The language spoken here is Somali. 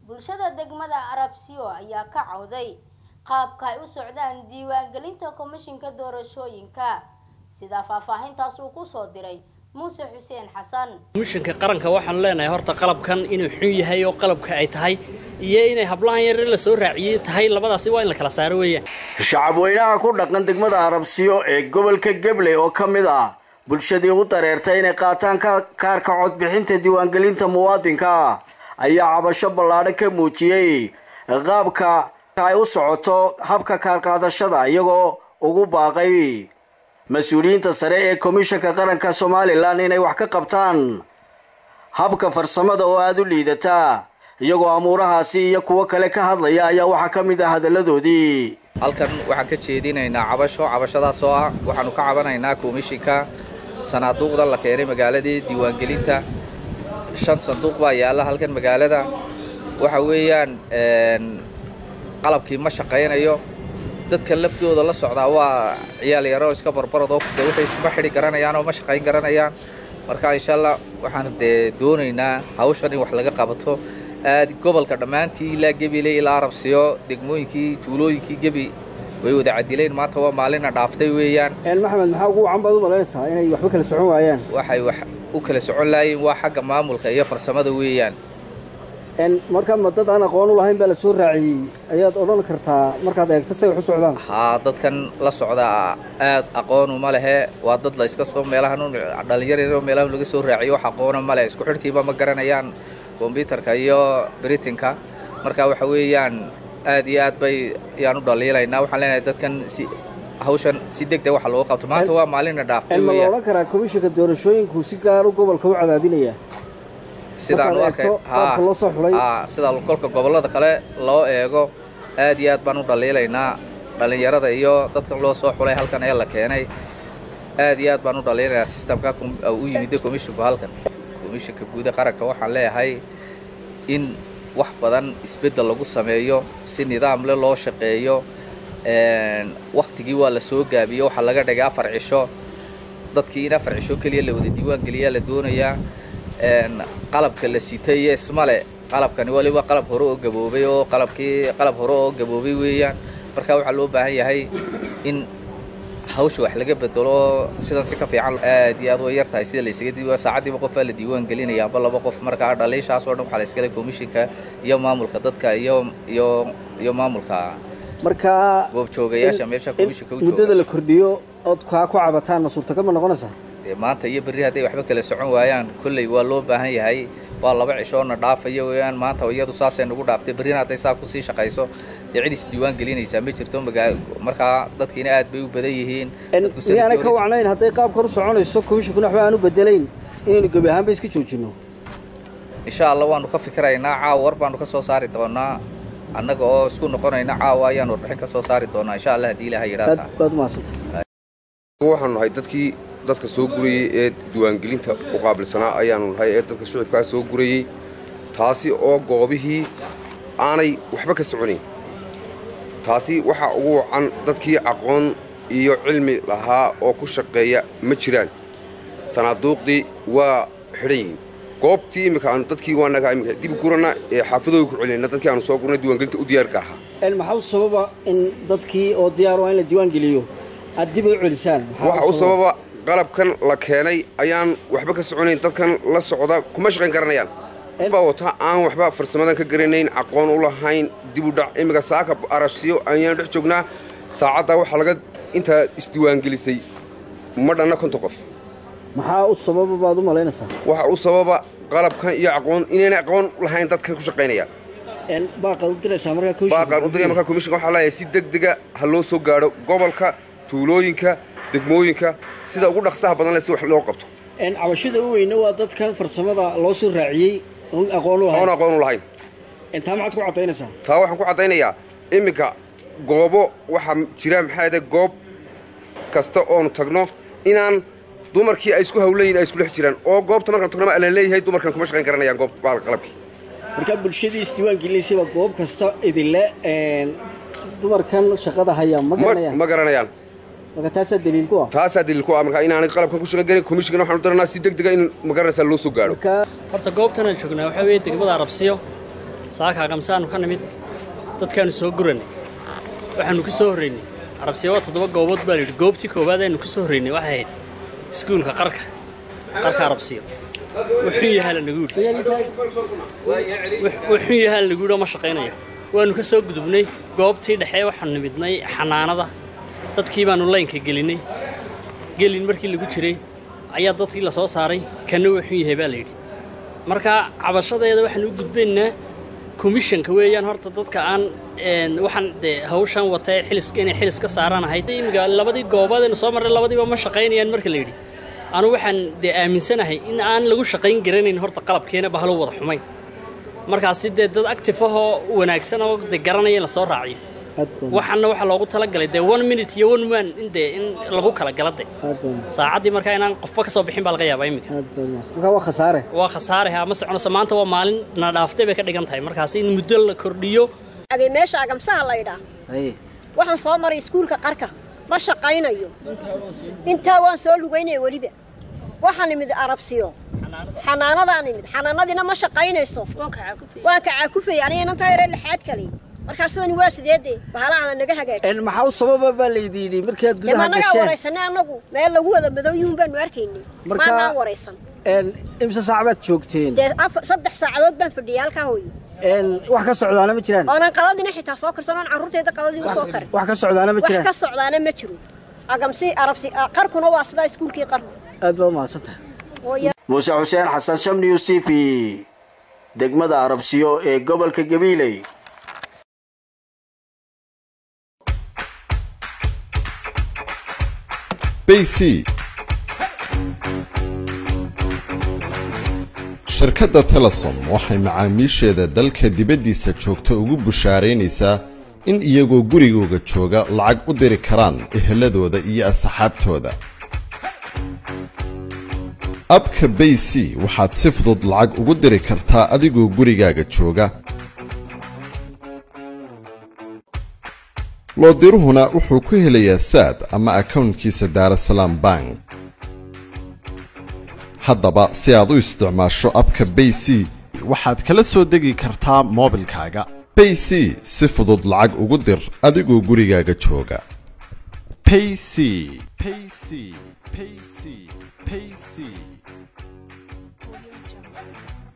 bulshada degmada Arabsiyo ayaa ka cawday qaabka ay u socdaan diiwaangelinta komishinka doorashooyinka sida faahfaahintaas uu ku soo diray Muuse Xuseen Xasan. komishinka qaranka waxaan leenahay horta qalabkan inuu xun yahay oo qalabka ay tahay iyo inay hablaan yar la soo raaciyay tahay labadaasi waa in la kala saaro weeyaan. shacabweynaha ku dhaqan degmada Arabsiyo ee gobolka Gabley oo kamid ah bulshadii u dareertay inay qaataan kaarka codbixinta diiwaangelinta muwaadinka ayaa cabasho ballaaran ka muujiyay qaabka ay u socoto habka kaar qaadashada iyagoo ugu baaqay mas'uuliyiinta sare ee komishanka qaranka Soomaaliland inay wax ka qabtaan habka farsamada oo aad u liidata iyagoo amuurahaasi iyo kuwa kale ka hadlaya ayaa waxa kamid ah hadaladoodii. halkan waxaan ka jeedinaynaa cabashadaas oo ah waxaanu ka cabanaynaa komishinka sanaaduuqda la keenay magaaladii diiwaangelinta 5 sanduuq baa yaala halkan magaalada waxa weeyaan qalabkii ma shaqeynayo dadka laftooda la socdaa waa ciyaal yaro iska barbarado waxay isku xidhi garanayaan oo ma shaqeyn garanayaan marka insha Allah waxaan doonaynaa hawshan in wax laga qabato gobolka dhamaantii ilaa Gabiley ilaa Arabsiyo degmooyinkii tuulooyinkii Gabi way wada cadileen maanta waa maalina dhaaftay weeyaan maxamed maxaa ugu wacan baad u maleynaysaa inay waxba kala socon waayaan waxay wax u kala socon laayeen waa xagga maamulka iyo farsamada weeyaan marka madad aan aqoon u lahayn baa la soo raaciyay ayaad oran kartaa markaad eegto say wax u socdaan dadkan la socda aad aqoon uma lehe waa dad la iska soo meelahan dhalinyaro meelahan laga soo raaciyo wax aqoon ma leh isku xidhkiiba ma garanayaan computerka iyo britinka marka waxa weeyaan aad iyo aad bay yaan u dhaliilaynaa waxaan leenahay dadkan si hawshan si degdeg wax loo qabto maanta waa maalin dhaaftay weeyaan ma oran karaa komishinka doorashooyinku si gaar ah gobolka u cadaadinaya sidaan u arkay sida kolka gobolada kale loo eego aad iyo aad baan u dhaliilaynaa dhalinyarada iyo dadkan loo soo xulay halkan ee la keenay aad iyo aad baan u dhaliilaynaa systemka uu yimid komishinku halkan komishinka guud ee qaranka waxaan leeyahay in wax badan isbedel lagu sameeyo si nidaam leh loo shaqeeyo waqtigii waa la soo gaabiyo waxa laga dhigay 4 cisho dadkii in 4 cisho kaliya la wada diiwaan geliya la doonayaa qalabka la sitay ismale qalabkani waliba qalab hore oo gaboobay oo qalab hore oo gaboobay weeyaan marka waxa loo baahan yahay in hawsha wax laga bedelo sidan si ka fiican aad iyo aad u yartahay sida la isaga diiwaan saacadiiba qof la diiwaan gelinaya amba laba qof marka dhaliishaas oo dhan waxa la iska leeyahay komishinka iyo maamulka dadka iyo maamulka marka goob joogayaasha meesha komishinka u jooga muddada la kordhiyo oo ka ku cabataan ma suurtagal ma noqonaysaa maanta iyo berri haday waxba kala socon waayaan kullay waa loo baahan yahay waa 2 cisho na dhaafayo weeyaan maanta iyadu saasay nagu dhaaftay berrina haday saa ku sii shaqayso cidis diiwaan gelinaysa ma jirto marka dadkiina aad bay u badan yihiin dadku sidoo ka wacnayn haday qaab kor u soconayso komishinku waxba aan u bedelayn inaynu gabi ahaan iska joojino insha Allah waanu ka fikiraynaa caawar baanu ka soo saari doonaa annaga oo isku noqonayna caawa ayaan warbixin ka soo saari doonaa insha Allah hadii Ilaahay yiraahdo baad maasanta waxaan nahay dadka soo guriyay ee diiwaangelinta u qaabilsanaa ayaanu nahay ee dadka shacabka soo guriyay taasi oo goobihii aanay waxba ka soconayn taasi waxa ugu wacan dadkii aqoon iyo cilmi lahaa oo ku shaqeeya ma jiraan sanaaduuqdii waa xidhan goobtii imika aan dadkii waanaga imika dib gurana ee xaafadooda ku celinayna dadkii aan soo gurnay diiwaangelinta u diyaar ka ahaa maxaa sababa in dadkii oo diyaar waa in la diiwaangeliyo aad dib u celisaan waxa u sababa qalabkan la keenay ayaan waxba ka soconayn dadkan la socda kuma shaqeyn garanayaan wata aan waxba farsamadan ka garanayn aqoon u lahayn dib u dhac imiga saaka Arabsiyo ayaan dhex joognaa saacada waxa laga inta isdiiwaangelisay madana 50 qof maxaa u sababa baad u maleynaysaa waxa u sababa qalabkan iyo aqoon inayna aqoon lahayn dadka ku shaqeynayaan baaqad u diraysaa marka komishinka waxa la si degdeg ah loo soo gaaro gobolka tuulooyinka degmooyinka sida ugu dhaqsaha badan leh si wax loo qabto cabashada u weyn waa dadkan farsamada loo soo raaciyay oo aqoon u lahayn inta maxaad ku cadaynaysaa taa waxaan ku cadaynayaa imika goobo waxa jira maxay goob kasta oo tagno inaan dumarkii ay isku hawleeyeen ay isku dhex jiraan oo goobta markaan tagno ma leeyahay dumarkan kuma shaqeyn garanayaan goob qalabkii marka bulshadii isdiiwaan gelisay goob kasta idinle dumarkan shaqada haya ma garanayaan marka taasa daliil ku ah marka in aan qalabkan ku shaqeyn komishinka waxaan u daranaa si degdeg ah in magaranaysa loo soo gaaro horta goobtan aan joognaa waxa weeye degmada Arabsiyo saaka qamsaanu ka nimid dadkaanu soo guranay waxaanu ka soo horeynay arabsiyo 7 goobood baa yiri goobtii koobaad aynu ka soo horeynay waxay ahayd iskuulka qarka arabsiyo wuxuu yahay la guuro ma shaqeynayo waanu ka soo gudubnay goobtii dhexe waxaan nimidnay xanaanada dadkii baanu laynka gelin markii lagu jiray ayaa dadkii la soo saaray kana wuxuu yahay baa la yiri marka cabashadeeda waxaan u gudbaynaa commissionka weeyaan horta dadka aan waxaan hawshan watay xilis ka saaranahay imiga labadii goobaad ee soo maray labadiiba ma shaqeynayaan marka la yiri anu waxaan aaminsanahay in aan lagu shaqeyn garanayn horta qalabkeena bahalo wada xumayn markaas dad active ah oo wanaagsan oo garanaya la soo raaciyo waxaana waxa loogu tala galay 1 minute iyo 1 man in lagu kala galaday saacadii marka inaan qofba ka soo bixin baa laga yaabaa imiga marka waa khasaare ma socono maanta waa maalin na dhaaftay bay ka dhigan tahay markaas in muddo la kordhiyo agay meesha agamsaha la yidhaa waxaan soo maray iskuulka qarka ma shaqaynayo intaa waan soo lugaynay waliba waxaan nimid arabsiyo xanaanadina ma shaqaynayso waan ka caakufay aniga inta yar lixaad kale markaas sidani waa sideedee bahalaha naga hagaajin maxaa u sababa baa leeydiinay markii aad gudaha gashay ma waraysanay anagu meel lagu wada madooyuun baan arkaynay ma waraysan imsa saacadood joogteen 3 saacadood baan fadhiyay halka hooyo wax ka socdaana ma jiraan aanan qaladina xitaa soo karsan carruurteeda qaladina soo kar wax ka socdaana ma jiraan wax ka socdaana ma jiro agamsi arabsi qarkuna waa sida iskuulkii qarku aad baa maasanta Muuse Xuseen Xasan Sham News TV degmada Arabsiyo ee gobolka Gabiley BC shirkadda Telesom waxay macaamiisheeda dalka dibaddiisa joogta ugu bushaaraynaysaa in iyagoo gurigooda jooga lacag u diri karaan eheladooda iyo asxaabtooda abka BC waxaad si fudud lacag ugu diri kartaa adigoo gurigaaga jooga loo diruhuna wuxuu ku helayaa saad ama accountkiisa Daarasalaam Bank haddaba si aad u isticmaasho abka BC waxaad kala soo degi kartaa moobilkaaga BC si fudud lacag ugu dir adigoo gurigaaga jooga payc